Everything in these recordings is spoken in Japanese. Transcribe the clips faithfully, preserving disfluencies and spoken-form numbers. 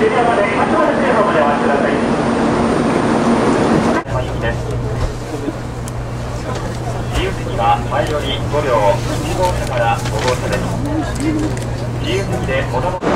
車まではちまる製法までお待ちください。山行きです。自由席は前よりごびょう、いち号車からご号車です。自由席でおたも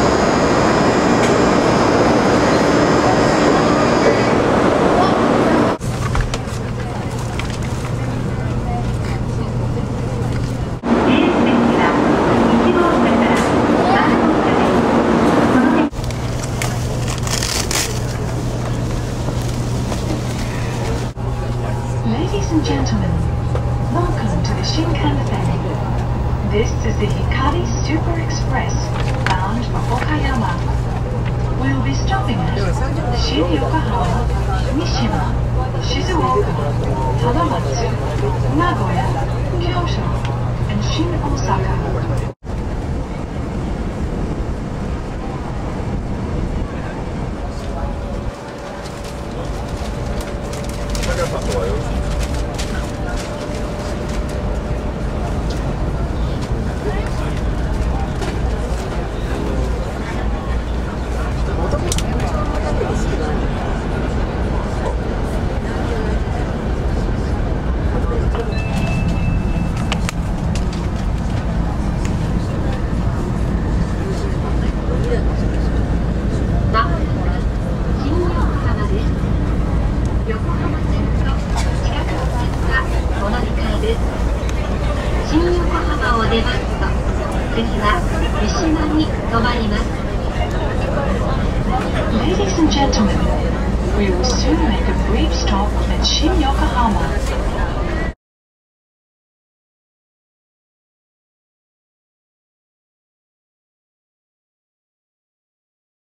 Ladies and gentlemen, welcome to the Shinkansen. This is the Hikari Super Express bound for Okayama. We'll be stopping at Shin Yokohama, Mishima, Shizuoka, Hamamatsu, Nagoya, Kyoto, and Shin Osaka. Ladies and gentlemen, we will soon make a brief stop at Shin Yokohama.